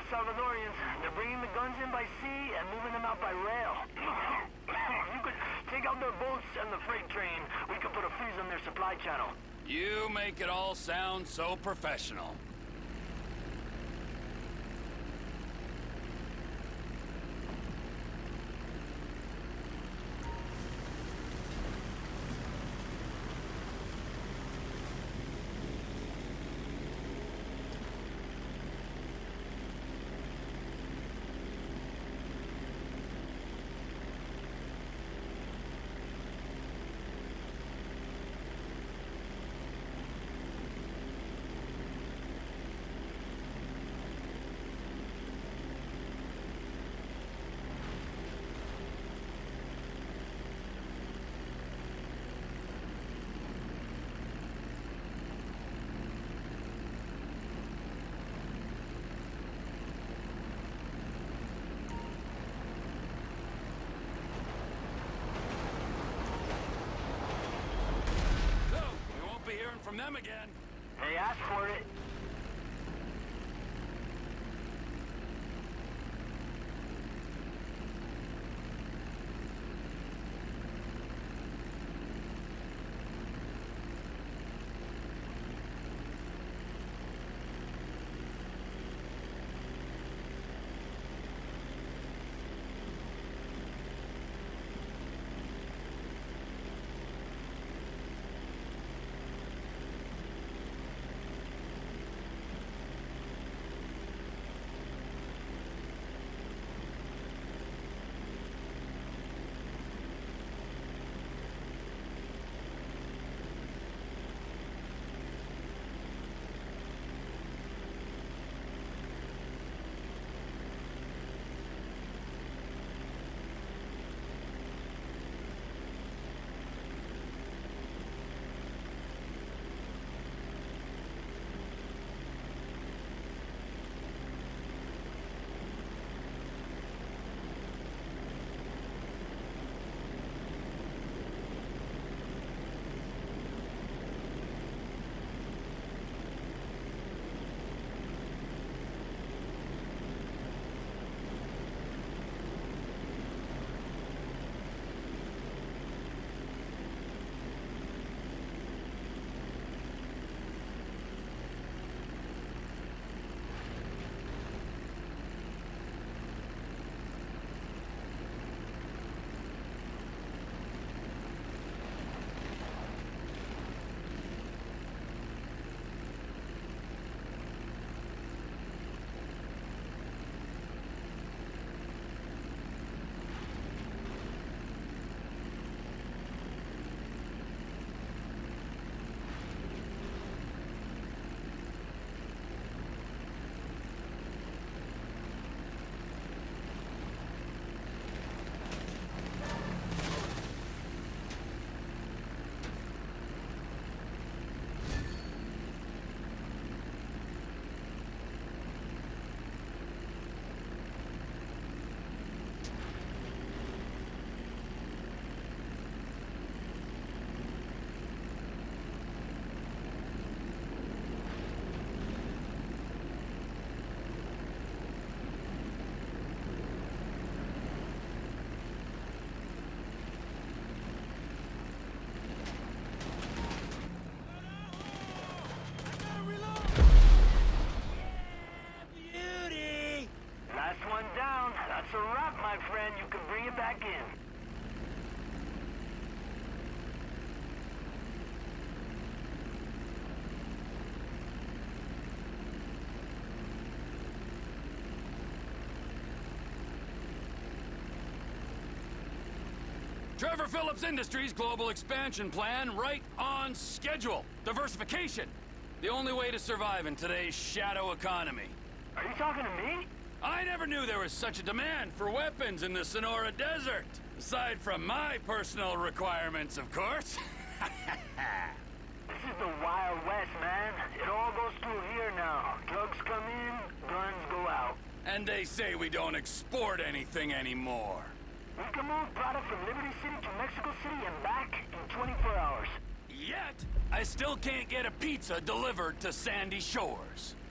Salvadorians. They're bringing the guns in by sea and moving them out by rail. You could take out their boats and the freight train. We could put a freeze on their supply channel. You make it all sound so professional. From them again. They asked for it. That's a wrap, my friend. You can bring it back in. Trevor Phillips Industries global expansion plan right on schedule. Diversification. The only way to survive in today's shadow economy. Are you talking to me? I never knew there was such a demand for weapons in the Sonora Desert. Aside from my personal requirements, of course. This is the Wild West, man. It all goes through here now. Drugs come in, guns go out. And they say we don't export anything anymore. We can move product from Liberty City to Mexico City and back in 24 hours. Yet, I still can't get a pizza delivered to Sandy Shores.